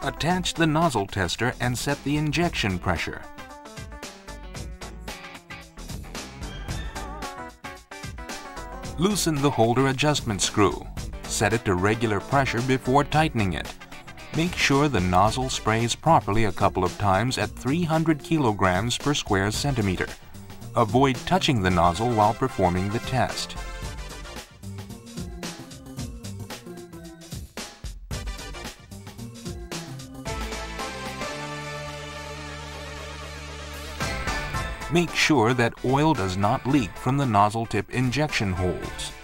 Attach the nozzle tester and set the injection pressure. Loosen the holder adjustment screw. Set it to regular pressure before tightening it. Make sure the nozzle sprays properly a couple of times at 300 kilograms per square centimeter. Avoid touching the nozzle while performing the test. Make sure that oil does not leak from the nozzle tip injection holes.